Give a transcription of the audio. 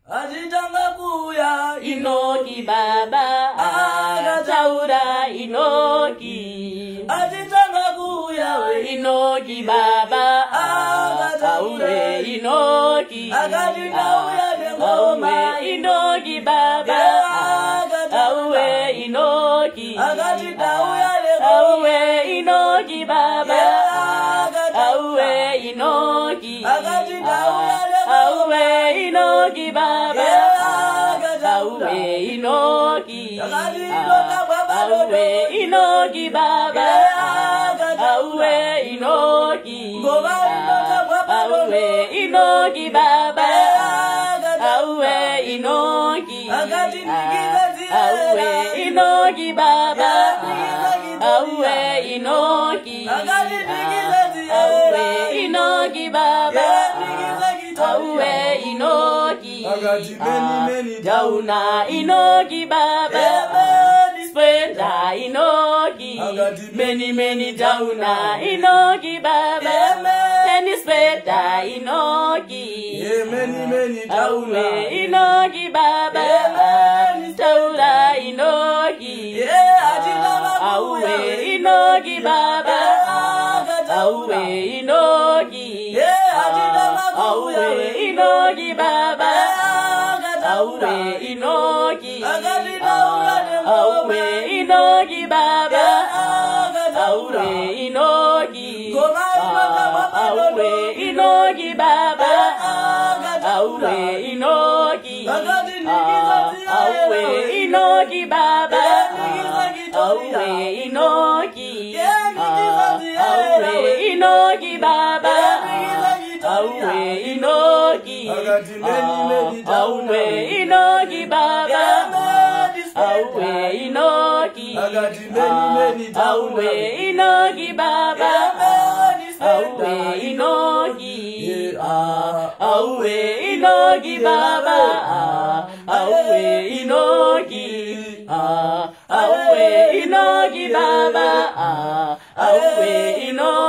Ajitanga kuya Inoki baba Taura inoki Ajitanga kuya Inoki baba Taure inoki Akajitauya dengoma Inoki baba Taure inoki Akajitauya dengoma Taure inoki baba Taure inoki Akajitauya Taure inoki baba Taure inoki Taure inoki baba Taure inoki Taure inoki baba Taure inoki Taure inoki baba Taure inoki Taure inoki baba Taure inoki Dauna inoki baba Spenda inoki Many dauna inoki baba Many spenda inoki Taure inoki baba Taura inoki Taure inoki baba Taure inoki Taure inoki baba Taure inoki Taure inoki baba Taure inoki Taure inoki baba Taure inoki Taure inoki baba Taure inoki Taure inoki baba Taure inoki Taure inoki baba Taure inoki Taure inoki baba Taure inoki Taure inoki baba Taure inoki Taure inoki baba Taure inoki